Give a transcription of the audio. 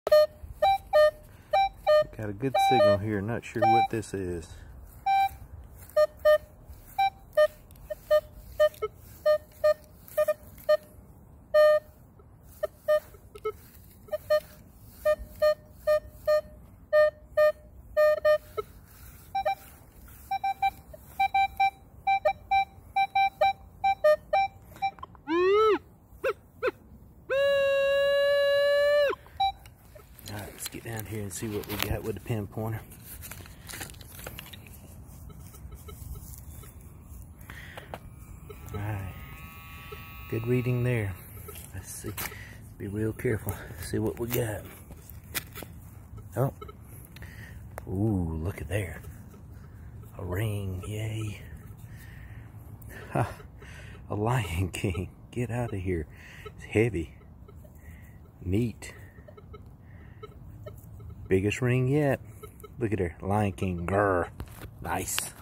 Got a good signal here, not sure what this is. Alright, let's get down here and see what we got with the pin pointer. Alright, good reading there. Let's see, be real careful, see what we got. Oh, ooh, look at there. A ring, yay. Ha, a Lion King, get out of here. It's heavy, neat. Biggest ring yet. Look at her, Lion King, grr, nice.